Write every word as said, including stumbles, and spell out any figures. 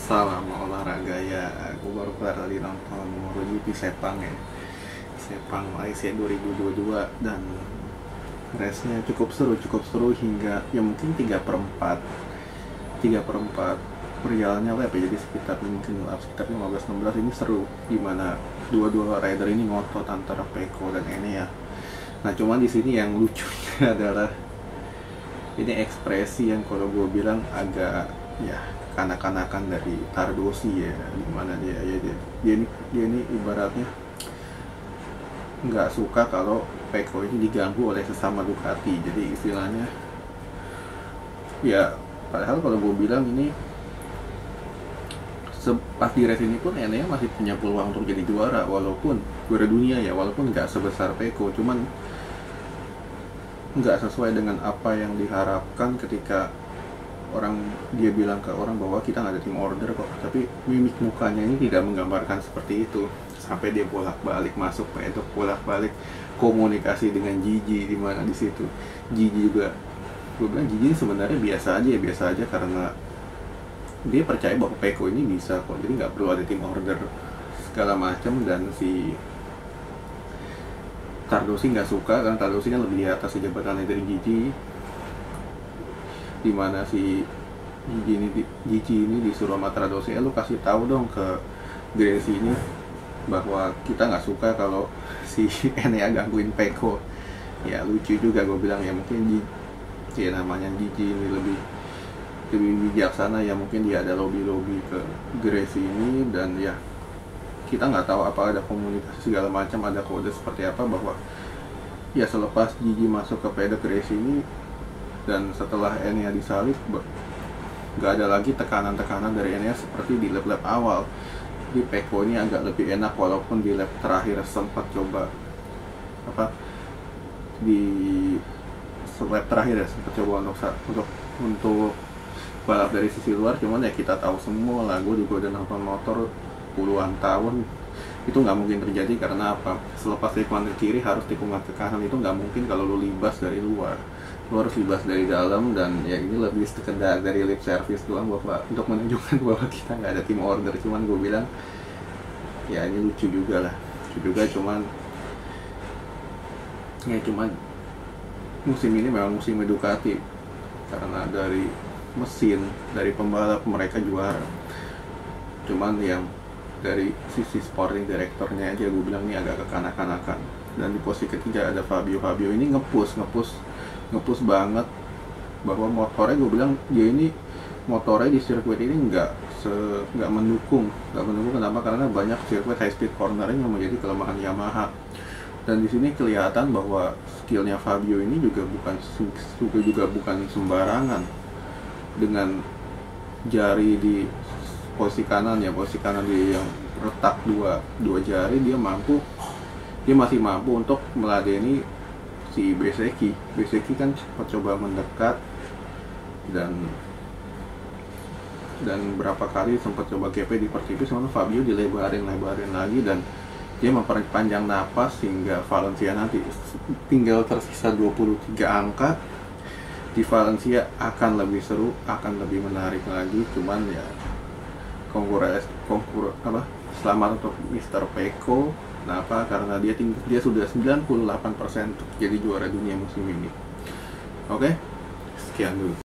Salam olahraga ya, aku baru kelar tadi nonton MotoGP Sepang ya. Sepang Malaysia dua ribu dua puluh dua dan race-nya cukup seru, cukup seru hingga ya mungkin tiga per empat tiga per empat berjalannya lap ya, jadi sekitar mungkin sekitar lima belas enam belas ini seru, dimana dua-dua rider ini ngotot antara Pecco dan Enea. Nah cuman di sini yang lucunya adalah ini ekspresi yang kalau gue bilang agak ya kanak-kanakan dari Tardosi ya, dimana dia ya dia, dia ini dia ini ibaratnya nggak suka kalau Pecco ini diganggu oleh sesama Ducati. Jadi istilahnya ya, padahal kalau gue bilang ini pas di race ini pun Enea masih punya peluang untuk jadi juara, walaupun juara dunia ya, walaupun nggak sebesar Pecco, cuman nggak sesuai dengan apa yang diharapkan ketika orang dia bilang ke orang bahwa kita nggak ada tim order kok, tapi mimik mukanya ini tidak menggambarkan seperti itu. Sampai dia bolak-balik masuk pedok, bolak-balik komunikasi dengan Gigi, di mana di situ Gigi juga, gue bilang Gigi sebenarnya biasa aja ya, biasa aja karena dia percaya bahwa Pecco ini bisa kok, jadi nggak perlu ada tim order segala macam. Dan si Tardosi nggak suka karena Tardosi kan lebih di atas jabatannya dari Gigi, dimana si Gigi ini Gigi ini disuruh sama Tardosi, eh lu kasih tahu dong ke Gracie ini bahwa kita nggak suka kalau si Enea gangguin Pecco. Ya lucu juga, gue bilang ya mungkin Gigi ya, namanya Gigi ini lebih lebih bijaksana ya, mungkin dia ada lobby-lobby ke Gracie ini. Dan ya kita nggak tahu apa ada komunikasi segala macam, ada kode seperti apa, bahwa ya selepas Gigi masuk ke pedok Gracie ini dan setelah Enea disalip, nggak ada lagi tekanan-tekanan dari Enea seperti di lap-lap awal. Di Pecco ini agak lebih enak, walaupun di lap terakhir sempat coba apa di lap terakhir ya sempat coba untuk untuk untuk balap dari sisi luar. Cuman ya kita tahu semua lah, gue juga udah nonton motor puluhan tahun, itu nggak mungkin terjadi. Karena apa? Selepas tikungan ke kiri harus tikungan ke kanan, itu nggak mungkin kalau lu libas dari luar, lu harus libas dari dalam. Dan ya ini lebih sekedar dari lip service doang, bahwa untuk menunjukkan bahwa kita nggak ada tim order. Cuman gue bilang ya ini lucu juga lah, lucu juga. Cuman ya cuman musim ini memang musim Ducati, karena dari mesin, dari pembalap mereka juara. Cuman yang dari sisi sporting directornya aja gue bilang ini agak kekanak-kanakan. Dan di posisi ketiga ada Fabio. Fabio ini ngepush ngepush ngepush banget, bahwa motornya gue bilang dia ini motornya di sirkuit ini nggak se nggak mendukung nggak mendukung kenapa? Karena banyak sirkuit high speed cornering yang menjadi kelemahan Yamaha. Dan di sini kelihatan bahwa skillnya Fabio ini juga bukan juga juga bukan sembarangan. Dengan jari di posisi kanan ya, posisi kanan dia yang retak dua dua jari, dia mampu dia masih mampu untuk meladeni si Bezzecchi. Bezzecchi kan sempat coba mendekat dan dan berapa kali sempat coba G P dipertipis, sama Fabio dilebarin lebarin lagi, dan dia memperpanjang napas hingga Valencia nanti tinggal tersisa dua puluh tiga angka. Di Valencia akan lebih seru, akan lebih menarik lagi. Cuman ya konkurens konkur apa selamat untuk mister Pecco. Kenapa? Karena dia tinggi, dia sudah sembilan puluh delapan persen untuk jadi juara dunia musim ini. Oke, sekian dulu.